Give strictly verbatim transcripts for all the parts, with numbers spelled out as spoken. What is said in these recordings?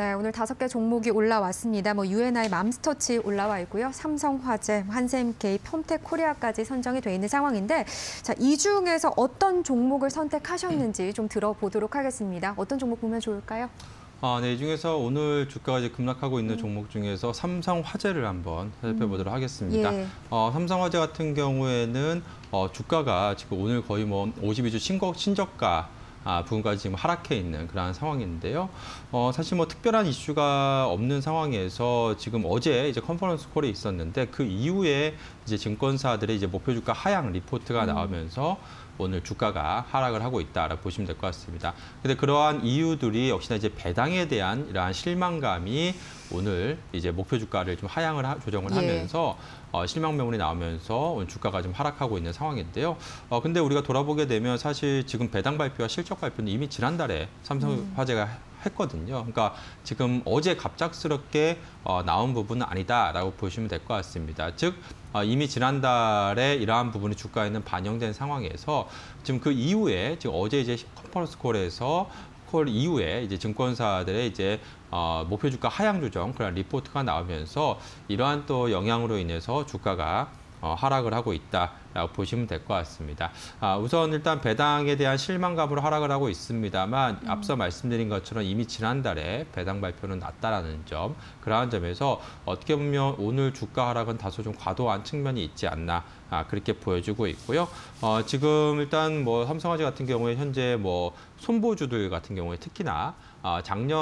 네, 오늘 다섯 개 종목이 올라왔습니다. 뭐 유엔아이, 맘스터치 올라와 있고요. 삼성화재, 한샘케이, 폼텍코리아까지 선정이 돼 있는 상황인데, 자, 이 중에서 어떤 종목을 선택하셨는지 좀 들어보도록 하겠습니다. 어떤 종목 보면 좋을까요? 아, 네, 이 중에서 오늘 주가가 이제 급락하고 있는 음. 종목 중에서 삼성화재를 한번 살펴보도록 음. 하겠습니다. 예. 어, 삼성화재 같은 경우에는 어, 주가가 지금 오늘 거의 뭐 오십이 주 신고, 신저가 아, 부분까지 지금 하락해 있는 그러한 상황인데요. 어, 사실 뭐 특별한 이슈가 없는 상황에서 지금 어제 이제 컨퍼런스 콜이 있었는데 그 이후에 이제 증권사들의 이제 목표 주가 하향 리포트가 나오면서 음. 오늘 주가가 하락을 하고 있다라고 보시면 될 것 같습니다. 근데 그러한 이유들이 역시나 이제 배당에 대한 이러한 실망감이 오늘 이제 목표 주가를 좀 하향을 하, 조정을 예. 하면서 어, 실망 매물이 나오면서 오늘 주가가 좀 하락하고 있는 상황인데요. 어, 근데 우리가 돌아보게 되면 사실 지금 배당 발표와 실적 발표는 이미 지난달에 삼성화재가 음. 했거든요. 그러니까 지금 어제 갑작스럽게 어, 나온 부분은 아니다라고 보시면 될 것 같습니다. 즉 어, 이미 지난달에 이러한 부분이 주가에는 반영된 상황에서 지금 그 이후에 지금 어제 이제 컨퍼런스 콜에서 콜 이후에 이제 증권사들의 이제 어, 목표 주가 하향 조정 그런 리포트가 나오면서 이러한 또 영향으로 인해서 주가가 어, 하락을 하고 있다라고 보시면 될 것 같습니다. 아, 우선 일단 배당에 대한 실망감으로 하락을 하고 있습니다만 음. 앞서 말씀드린 것처럼 이미 지난달에 배당 발표는 났다라는 점, 그러한 점에서 어떻게 보면 오늘 주가 하락은 다소 좀 과도한 측면이 있지 않나 아, 그렇게 보여주고 있고요. 어, 지금 일단 뭐 삼성화재 같은 경우에 현재 뭐 손보주들 같은 경우에 특히나 어,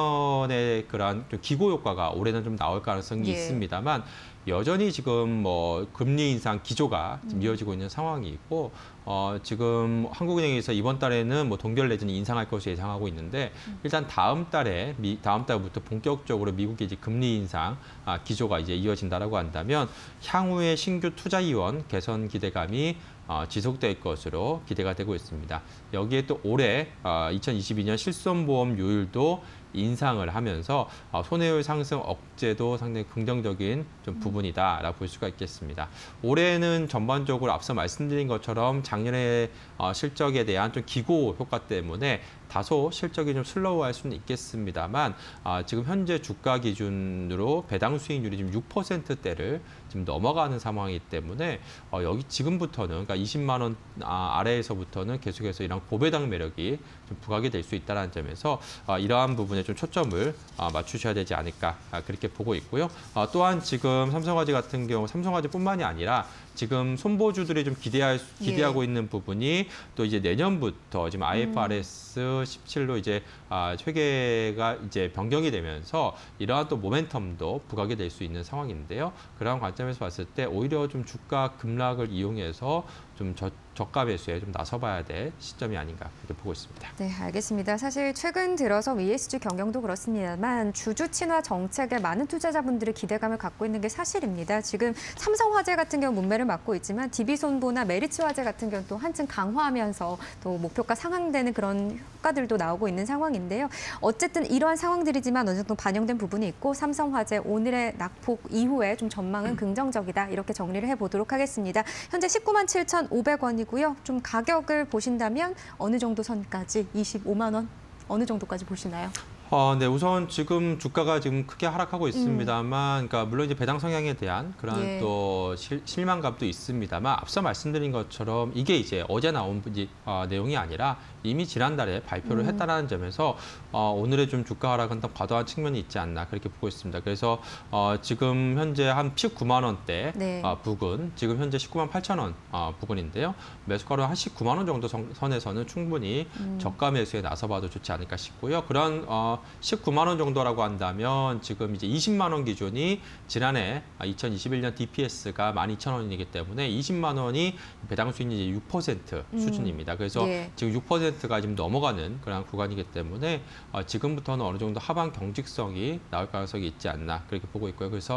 작년에 그러한 좀 기고 효과가 올해는 좀 나올 가능성이 예. 있습니다만. 여전히 지금 뭐 금리 인상 기조가 지금 이어지고 있는 상황이 있고 어, 지금 한국은행에서 이번 달에는 뭐 동결 내지는 인상할 것을 예상하고 있는데 일단 다음 달에 미, 다음 달부터 본격적으로 미국의 이제 금리 인상 아, 기조가 이제 이어진다라고 한다면 향후에 신규 투자 이원 개선 기대감이 어, 지속될 것으로 기대가 되고 있습니다. 여기에 또 올해 어, 이천이십이 년 실손보험료율도 인상을 하면서 어, 손해율 상승 억제도 상당히 긍정적인 좀 부분이다라고 볼 수가 있겠습니다. 올해는 전반적으로 앞서 말씀드린 것처럼 작년에 어, 실적에 대한 좀 기고 효과 때문에 다소 실적이 좀 슬로우할 수는 있겠습니다만 아, 지금 현재 주가 기준으로 배당 수익률이 지금 육 퍼센트대를 지금 넘어가는 상황이기 때문에 어, 여기 지금부터는 그러니까 이십만 원 아, 아래에서부터는 계속해서 이런 고배당 매력이 좀 부각이 될 수 있다는 점에서 아, 이러한 부분에 좀 초점을 아, 맞추셔야 되지 않을까 아, 그렇게 보고 있고요. 아, 또한 지금 삼성화재 같은 경우 삼성화재뿐만이 아니라 지금 손보주들이 좀 기대할, 기대하고 예. 있는 부분이 또 이제 내년부터 지금 아이에프아르에스 십칠로 이제 아, 회계가 이제 변경이 되면서 이러한 또 모멘텀도 부각이 될 수 있는 상황인데요. 그런 관점에서 봤을 때 오히려 좀 주가 급락을 이용해서 좀 저, 저가 매수에 좀 나서봐야 될 시점이 아닌가 그렇게 보고 있습니다. 네, 알겠습니다. 사실 최근 들어서 이에스지 경영도 그렇습니다만 주주 친화 정책에 많은 투자자분들이 기대감을 갖고 있는 게 사실입니다. 지금 삼성화재 같은 경우 문매를 맡고 있지만 디비손보나 메리츠화재 같은 경우 또 한층 강화하면서 또 목표가 상향되는 그런 효과들도 나오고 있는 상황인데요. 어쨌든 이러한 상황들이지만 어느 정도 반영된 부분이 있고 삼성화재 오늘의 낙폭 이후에 좀 전망은 긍정적이다 이렇게 정리를 해보도록 하겠습니다. 현재 십구만 칠천오백 원이고요. 좀 가격을 보신다면 어느 정도 선까지 이십오만 원 어느 정도까지 보시나요? 어, 네, 우선 지금 주가가 지금 크게 하락하고 있습니다만, 음. 그러니까 물론 이제 배당 성향에 대한 그런 예. 또 실, 실망감도 있습니다만, 앞서 말씀드린 것처럼 이게 이제 어제 나온 어, 내용이 아니라 이미 지난달에 발표를 음. 했다는 점에서 어, 오늘의 좀 주가 하락은 더 과도한 측면이 있지 않나 그렇게 보고 있습니다. 그래서 어, 지금 현재 한 십구만 원대 네. 어, 부근, 지금 현재 십구만 팔천 원 어, 부근인데요. 매수가로 한 십구만 원 정도 선, 선에서는 충분히 음. 저가 매수에 나서봐도 좋지 않을까 싶고요. 그런 어, 십구만 원 정도라고 한다면 지금 이제 이십만 원 기준이 지난해 이천이십일 년 디피에스가 만 이천 원이기 때문에 이십만 원이 배당 수익률이 육 퍼센트 수준입니다. 그래서 예. 지금 육 퍼센트가 지금 넘어가는 그런 구간이기 때문에 어, 지금부터는 어느 정도 하방 경직성이 나올 가능성이 있지 않나 그렇게 보고 있고요. 그래서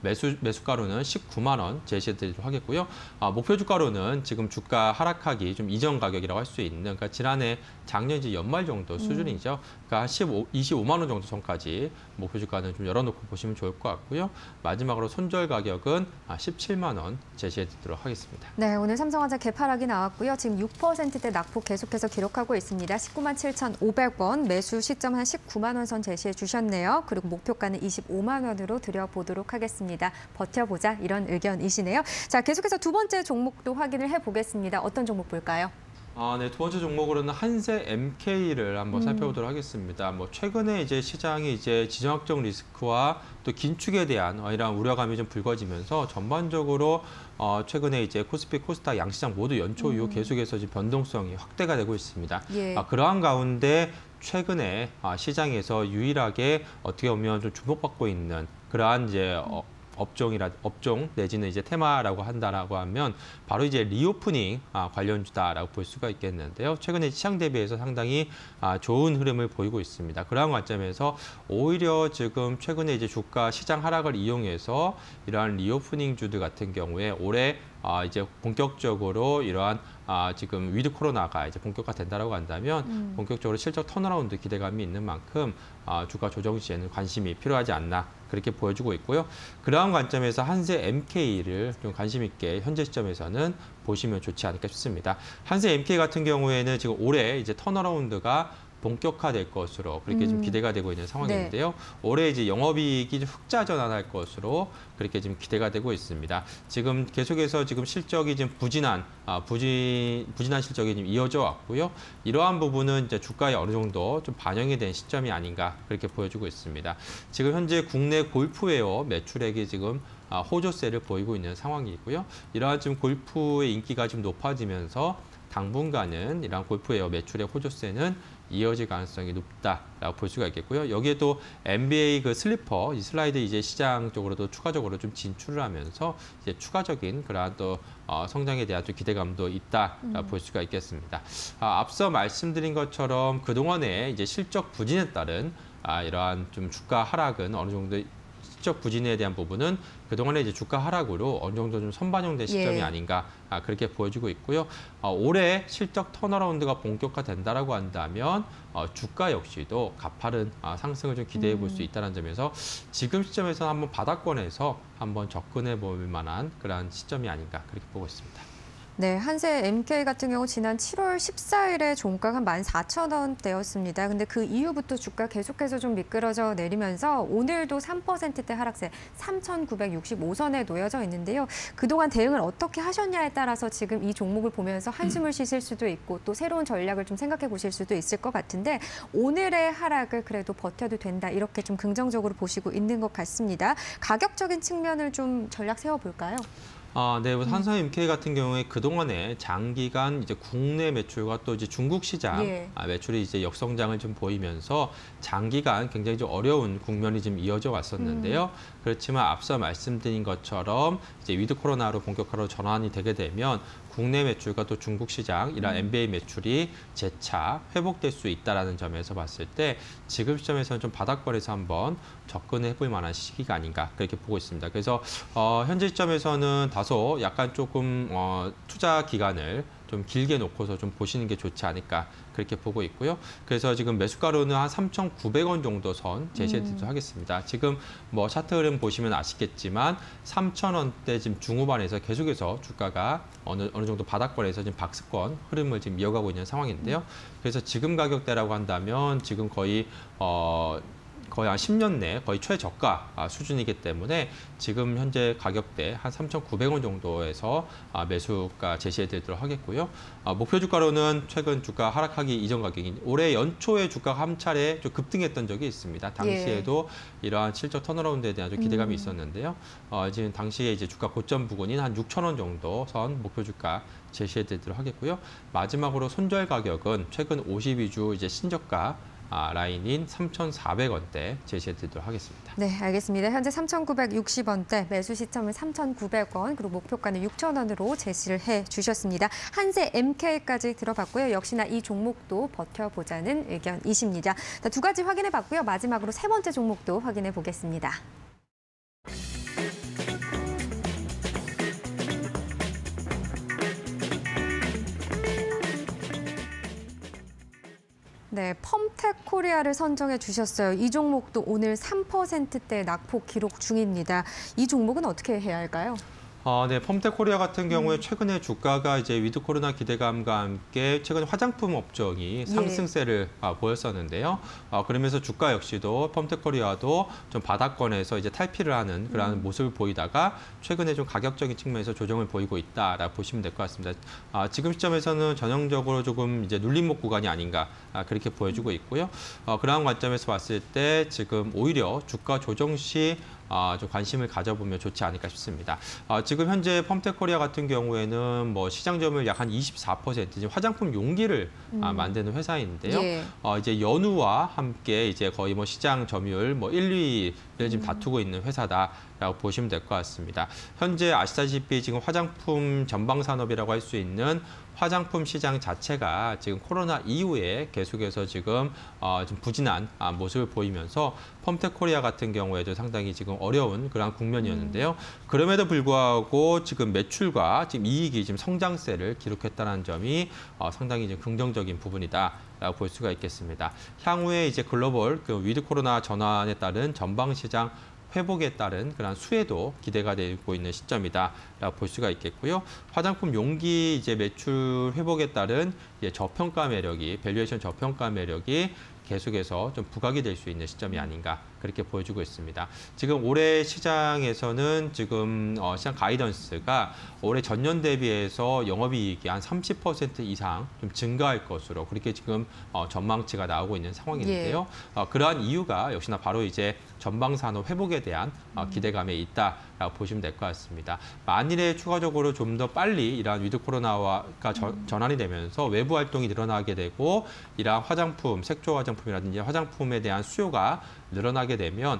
매수 매수가로는 십구만 원 제시해드리도록 하겠고요. 아, 목표 주가로는 지금 주가 하락하기 좀 이전 가격이라고 할 수 있는, 그러니까 지난해 작년 이제 연말 정도 수준이죠. 그러니까 십오, 이십오만 원 정도 선까지 목표 주가는 좀 열어놓고 보시면 좋을 것 같고요. 마지막으로 손절 가격은 십칠만 원 제시해드리도록 하겠습니다. 네, 오늘 삼성화재 개파락이 나왔고요. 지금 육 퍼센트대 낙폭 계속해서 기록하고 있습니다. 십구만 칠천오백 원, 매수 시점 한 십구만 원 선 제시해 주셨네요. 그리고 목표가는 이십오만 원으로 드려보도록 하겠습니다. 버텨보자, 이런 의견이시네요. 자, 계속해서 두 번째 종목도 확인을 해보겠습니다. 어떤 종목 볼까요? 아, 네, 두 번째 종목으로는 한세 엠케이를 한번 음. 살펴보도록 하겠습니다. 뭐 최근에 이제 시장이 이제 지정학적 리스크와 또 긴축에 대한 이런 우려감이 좀 불거지면서 전반적으로 어, 최근에 이제 코스피, 코스닥 양시장 모두 연초 이후 음. 계속해서 지금 변동성이 확대가 되고 있습니다. 예. 아, 그러한 가운데 최근에 아, 시장에서 유일하게 어떻게 보면 좀 주목받고 있는 그러한 이제 어, 업종이라 업종 내지는 이제 테마라고 한다라고 하면 바로 이제 리오프닝 아, 관련주다라고 볼 수가 있겠는데요. 최근에 시장 대비해서 상당히 아, 좋은 흐름을 보이고 있습니다. 그러한 관점에서 오히려 지금 최근에 이제 주가 시장 하락을 이용해서 이러한 리오프닝주들 같은 경우에 올해 아, 이제 본격적으로 이러한 아, 지금 위드 코로나가 이제 본격화된다라고 한다면 음. 본격적으로 실적 턴어라운드 기대감이 있는 만큼 아, 주가 조정 시에는 관심이 필요하지 않나 그렇게 보여주고 있고요. 그러한 관점에서 한세 엠케이를 좀 관심 있게 현재 시점에서는 보시면 좋지 않을까 싶습니다. 한세 엠케이 같은 경우에는 지금 올해 이제 턴어라운드가 본격화될 것으로 그렇게 좀 기대가 되고 있는 상황인데요. 네. 올해 이제 영업이익이 좀 흑자 전환할 것으로 그렇게 지금 기대가 되고 있습니다. 지금 계속해서 지금 실적이 지금 부진한 아, 부진 부진한 실적이 지금 이어져 왔고요. 이러한 부분은 이제 주가에 어느 정도 좀 반영이 된 시점이 아닌가 그렇게 보여주고 있습니다. 지금 현재 국내 골프웨어 매출액이 지금 아, 호조세를 보이고 있는 상황이고요. 이러한 지금 골프의 인기가 좀 높아지면서 당분간은 이러한 골프웨어 매출의 호조세는 이어질 가능성이 높다라고 볼 수가 있겠고요. 여기에 또 엔비에이 그 슬리퍼, 이 슬라이드 이제 시장 쪽으로도 추가적으로 좀 진출을 하면서 이제 추가적인 그러한 또 어, 성장에 대한 좀 기대감도 있다라고 음. 볼 수가 있겠습니다. 아, 앞서 말씀드린 것처럼 그동안에 이제 실적 부진에 따른 아, 이러한 좀 주가 하락은 어느 정도 실적 부진에 대한 부분은 그동안에 이제 주가 하락으로 어느 정도 좀 선반영된 시점이 예. 아닌가 아, 그렇게 보여지고 있고요. 어, 올해 실적 턴어라운드가 본격화된다라고 한다면 어, 주가 역시도 가파른 아, 상승을 좀 기대해 볼 수 음. 있다는 점에서 지금 시점에서 한번 바닥권에서 한번 접근해 볼 만한 그런 시점이 아닌가 그렇게 보고 있습니다. 네, 한세 엠케이 같은 경우 지난 칠월 십사일에 종가가 한 만 사천 원대였습니다. 근데 그 이후부터 주가 계속해서 좀 미끄러져 내리면서 오늘도 삼 퍼센트대 하락세 삼천구백육십오 선에 놓여져 있는데요. 그동안 대응을 어떻게 하셨냐에 따라서 지금 이 종목을 보면서 한숨을 쉬실 수도 있고 또 새로운 전략을 좀 생각해 보실 수도 있을 것 같은데 오늘의 하락을 그래도 버텨도 된다 이렇게 좀 긍정적으로 보시고 있는 것 같습니다. 가격적인 측면을 좀 전략 세워볼까요? 아, 네, 한세 엠케이 같은 경우에 그동안에 장기간 이제 국내 매출과 또 이제 중국 시장 예. 아, 매출이 이제 역성장을 좀 보이면서 장기간 굉장히 좀 어려운 국면이 좀 이어져 왔었는데요. 음. 그렇지만 앞서 말씀드린 것처럼 이제 위드 코로나로 본격화로 전환이 되게 되면 국내 매출과 또 중국 시장, 이런 음. 엔비에이 매출이 재차 회복될 수 있다는 점에서 봤을 때 지금 시점에서는 좀 바닥권에서 한번 접근해 볼 만한 시기가 아닌가 그렇게 보고 있습니다. 그래서 어, 현재 시점에서는 다소 약간 조금 어, 투자 기간을 좀 길게 놓고서 좀 보시는 게 좋지 않을까 그렇게 보고 있고요. 그래서 지금 매수가로는 한 삼천구백 원 정도 선 제시해드리도록 음. 하겠습니다. 지금 뭐 차트 흐름 보시면 아시겠지만 삼천 원대 지금 중후반에서 계속해서 주가가 어느 어느 정도 바닥권에서 지금 박스권 흐름을 지금 이어가고 있는 상황인데요. 음. 그래서 지금 가격대라고 한다면 지금 거의 어. 거의 한 십 년 내 거의 최저가 수준이기 때문에 지금 현재 가격대 한 삼천구백 원 정도에서 매수가 제시해 드리도록 하겠고요. 목표 주가로는 최근 주가 하락하기 이전 가격인 올해 연초에 주가가 한 차례 좀 급등했던 적이 있습니다. 당시에도 예. 이러한 실적 턴어라운드에 대한 좀 기대감이 음. 있었는데요. 어, 지금 당시에 이제 주가 고점 부근인 한 육천 원 정도 선 목표 주가 제시해 드리도록 하겠고요. 마지막으로 손절 가격은 최근 오십이 주 이제 신저가 아, 라인인 삼천사백 원대 제시해드리도록 하겠습니다. 네, 알겠습니다. 현재 삼천구백육십 원대, 매수 시점은 삼천구백 원, 그리고 목표가는 육천 원으로 제시를 해주셨습니다. 한세 엠케이까지 들어봤고요. 역시나 이 종목도 버텨보자는 의견이십니다. 두 가지 확인해봤고요. 마지막으로 세 번째 종목도 확인해 보겠습니다. 네, 펌텍 코리아를 선정해 주셨어요. 이 종목도 오늘 삼 퍼센트대 낙폭 기록 중입니다. 이 종목은 어떻게 해야 할까요? 어, 네, 펌텍 코리아 같은 경우에 음. 최근에 주가가 이제 위드 코로나 기대감과 함께 최근 화장품 업종이 상승세를 예. 아, 보였었는데요. 어, 그러면서 주가 역시도 펌텍 코리아도 좀 바닥권에서 이제 탈피를 하는 그런 음. 모습을 보이다가 최근에 좀 가격적인 측면에서 조정을 보이고 있다라고 보시면 될 것 같습니다. 아, 지금 시점에서는 전형적으로 조금 이제 눌림목 구간이 아닌가 아, 그렇게 보여주고 있고요. 어, 그러한 관점에서 봤을 때 지금 오히려 주가 조정 시 아, 좀 관심을 가져보면 좋지 않을까 싶습니다. 아, 지금 현재 펌텍 코리아 같은 경우에는 뭐 시장 점유율 약 한 이십사 퍼센트, 지금 화장품 용기를 음. 아, 만드는 회사인데요. 예. 어, 이제 연우와 함께 이제 거의 뭐 시장 점유율 뭐 일, 이를 지금 음. 다투고 있는 회사다라고 보시면 될 것 같습니다. 현재 아시다시피 지금 화장품 전방 산업이라고 할 수 있는 화장품 시장 자체가 지금 코로나 이후에 계속해서 지금 어, 좀 부진한 아, 모습을 보이면서 펌텍 코리아 같은 경우에도 상당히 지금 어려운 그런 국면이었는데요. 음. 그럼에도 불구하고 지금 매출과 지금 이익이 지금 성장세를 기록했다는 점이 어, 상당히 이제 긍정적인 부분이다라고 볼 수가 있겠습니다. 향후에 이제 글로벌 그 위드 코로나 전환에 따른 전방 시장 회복에 따른 그런 수혜도 기대가 되고 있는 시점이다라고 볼 수가 있겠고요. 화장품 용기 이제 매출 회복에 따른 이제 저평가 매력이, 밸류에이션 저평가 매력이 계속해서 좀 부각이 될 수 있는 시점이 아닌가 그렇게 보여주고 있습니다. 지금 올해 시장에서는 지금 어, 시장 가이던스가 올해 전년 대비해서 영업이익이 한 삼십 퍼센트 이상 좀 증가할 것으로 그렇게 지금 어, 전망치가 나오고 있는 상황인데요. 예. 어, 그러한 이유가 역시나 바로 이제 전방산업 회복에 대한 어, 기대감에 있다라고 보시면 될 것 같습니다. 만일에 추가적으로 좀 더 빨리 이러한 위드 코로나가 전환이 되면서 외부 활동이 늘어나게 되고 이러한 화장품, 색조 화장품이라든지 화장품에 대한 수요가 늘어나게 되면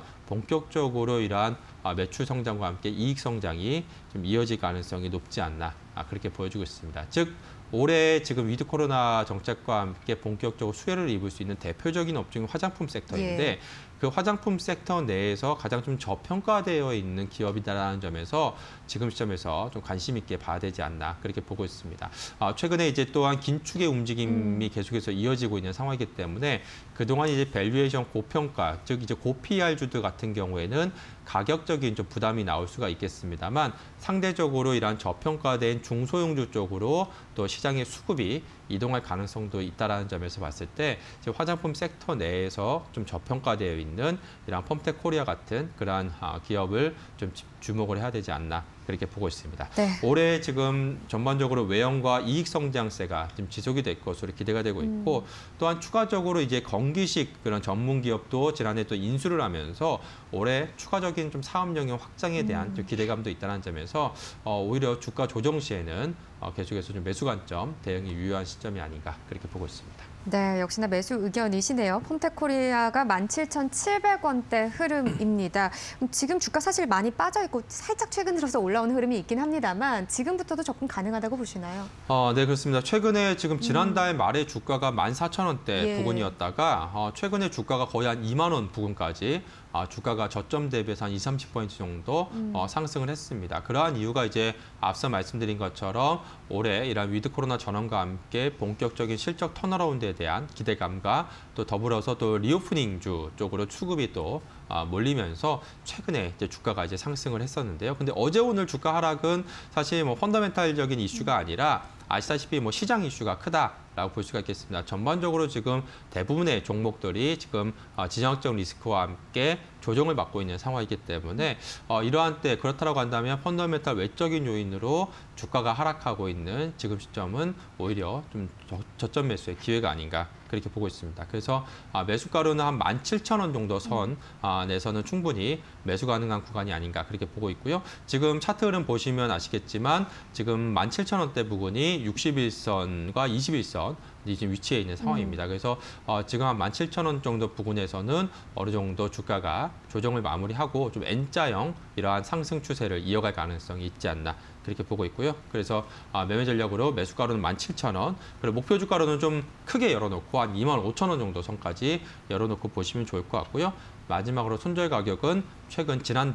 본격적으로 이러한 매출 성장과 함께 이익 성장이 좀 이어질 가능성이 높지 않나 그렇게 보여주고 있습니다. 즉 올해 지금 위드 코로나 정책과 함께 본격적으로 수혜를 입을 수 있는 대표적인 업종이 화장품 섹터인데 예. 그 화장품 섹터 내에서 가장 좀 저평가되어 있는 기업이다라는 점에서 지금 시점에서 좀 관심 있게 봐야 되지 않나 그렇게 보고 있습니다. 아, 최근에 이제 또한 긴축의 움직임이 음. 계속해서 이어지고 있는 상황이기 때문에 그동안 이제 밸류에이션 고평가, 즉 이제 고피이알주들 같은 경우에는 가격적인 좀 부담이 나올 수가 있겠습니다만 상대적으로 이러한 저평가된 중소형주 쪽으로 또 시장의 수급이 이동할 가능성도 있다라는 점에서 봤을 때 지금 화장품 섹터 내에서 좀 저평가되어 있는 이런 펌텍 코리아 같은 그러한 기업을 좀 주목을 해야 되지 않나 그렇게 보고 있습니다. 네. 올해 지금 전반적으로 외형과 이익 성장세가 지금 지속이 될 것으로 기대가 되고 있고 음. 또한 추가적으로 이제 건기식 그런 전문 기업도 지난해 또 인수를 하면서 올해 추가적인 좀 사업 영역 확장에 대한 음. 좀 기대감도 있다는 점에서 어, 오히려 주가 조정 시에는 어, 계속해서 좀 매수 관점 대응이 유효한 시점이 아닌가 그렇게 보고 있습니다. 네, 역시나 매수 의견이시네요. 펌텍 코리아가 만 칠천칠백 원대 흐름입니다. 지금 주가 사실 많이 빠져 있고 살짝 최근 들어서 올라오는 흐름이 있긴 합니다만 지금부터도 접근 가능하다고 보시나요? 어, 네, 그렇습니다. 최근에 지금 지난달 말에 주가가 만 사천 원대 예. 부근이었다가 어, 최근에 주가가 거의 한 이만 원 부근까지 아, 주가가 저점 대비해서 한 이십, 삼십 포인트 정도 음. 어, 상승을 했습니다. 그러한 이유가 이제 앞서 말씀드린 것처럼 올해 이런 위드 코로나 전환과 함께 본격적인 실적 턴어라운드에 대한 기대감과 또 더불어서 또 리오프닝주 쪽으로 수급이 또 아, 몰리면서 최근에 이제 주가가 이제 상승을 했었는데요. 근데 어제 오늘 주가 하락은 사실 뭐 펀더멘탈적인 이슈가 아니라 아시다시피 뭐 시장 이슈가 크다라고 볼 수가 있겠습니다. 전반적으로 지금 대부분의 종목들이 지금 지정학적 리스크와 함께 조정을 받고 있는 상황이기 때문에 어, 이러한 때 그렇다고 한다면 펀더멘탈 외적인 요인으로 주가가 하락하고 있는 지금 시점은 오히려 좀 저점 매수의 기회가 아닌가 그렇게 보고 있습니다. 그래서 아, 매수가로는 한 만 칠천 원 정도 선 아, 내서는 충분히 매수 가능한 구간이 아닌가 그렇게 보고 있고요. 지금 차트 흐름 보시면 아시겠지만 지금 만 칠천 원대 부근이 육십일 선과 이십일 선 지금 위치해 있는 상황입니다. 그래서 어, 지금 한 만 칠천 원 정도 부근에서는 어느 정도 주가가 조정을 마무리하고 좀 N자형 이러한 상승 추세를 이어갈 가능성이 있지 않나 그렇게 보고 있고요. 그래서 아, 매매 전략으로 매수가로는 만 칠천 원, 그리고 목표 주가로는 좀 크게 열어놓고 한 이만 오천 원 정도 선까지 열어놓고 보시면 좋을 것 같고요. 마지막으로 손절 가격은 최근 지난달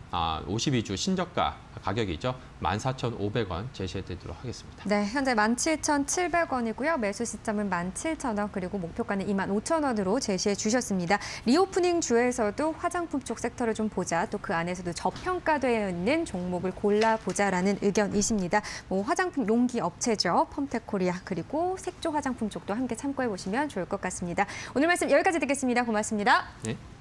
아, 오십이 주 신저가 가격이죠. 만 사천오백 원 제시해드리도록 하겠습니다. 네, 현재 만 칠천칠백 원이고요. 매수 시점은 만 칠천 원, 그리고 목표가는 이만 오천 원으로 제시해 주셨습니다. 리오프닝 주에서도 화장품 쪽 섹터를 좀 보자, 또 그 안에서도 저평가되어 있는 종목을 골라보자라는 의견이십니다. 뭐 화장품 용기 업체죠. 펌텍코리아, 그리고 색조 화장품 쪽도 함께 참고해 보시면 좋을 것 같습니다. 오늘 말씀 여기까지 듣겠습니다. 고맙습니다. 네.